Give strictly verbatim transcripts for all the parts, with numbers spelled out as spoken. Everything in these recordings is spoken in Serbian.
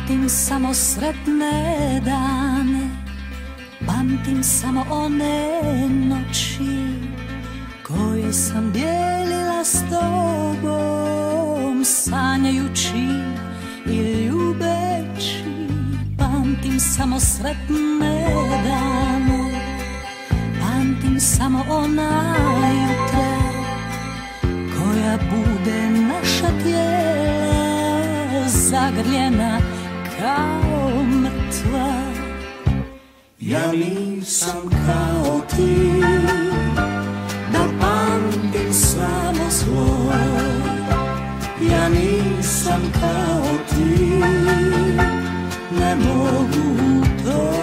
Pamtim samo sretne dane, pamtim samo one noći koje sam dijelila s tobom, sanjajući i ljubeći. Pamtim samo sretne dane, pamtim samo ona jutra koja bude naša tijela zagrljena kao mrtva. Ja nisam kao ti, da pamtim samo zlo. Ja nisam kao ti, ne mogu to.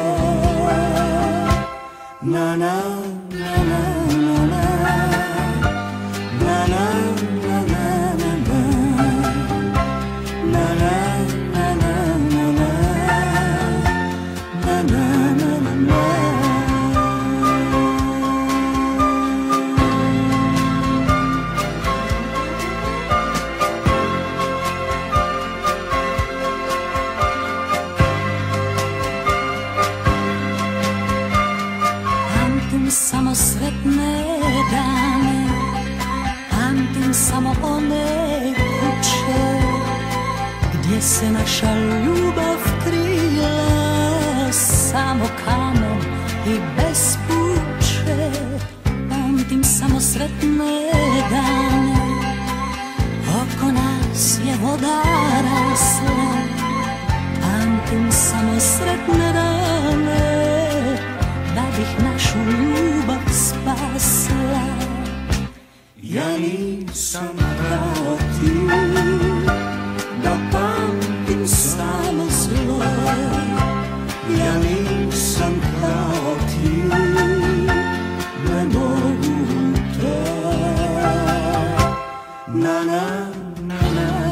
Na na na na na na na na na na na na Samo sretne dane, pamtim samo one kuće gdje se naša ljubav krila, samo kamen i bez kuće. Pamtim samo sretne dane, oko nas je voda rasla. Pamtim samo sretne dane, da bih našu ljubav spasla. Ja nisam kao ti, da pamtim samo zlo. Ja nisam kao ti, ne mogu to. Na na na na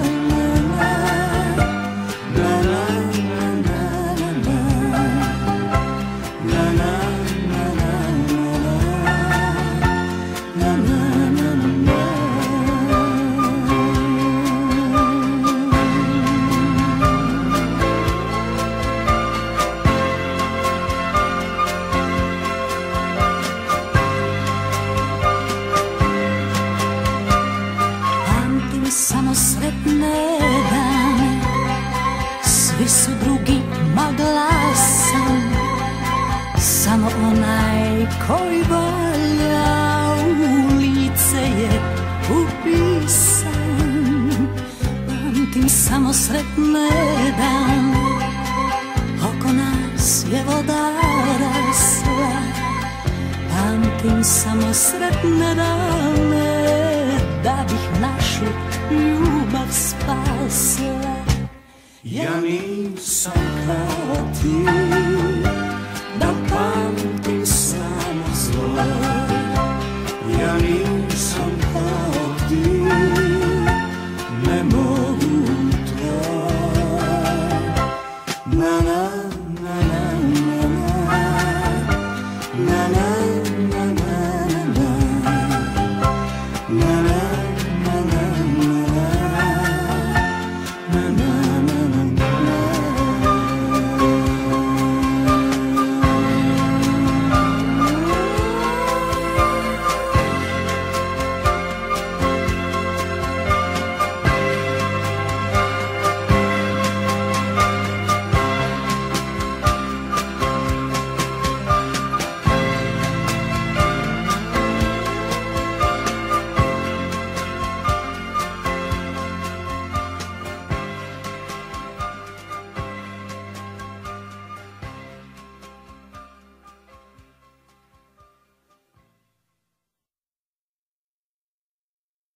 samo sretne dane, svi su drugi magla sam, samo onaj koji valja u lice je upisan. Pamtim samo sretne dane, oko nas je voda rasla. Pamtim samo sretne dane, da bih našu ljubav spasla. Ja nisam kao ti, da pamtim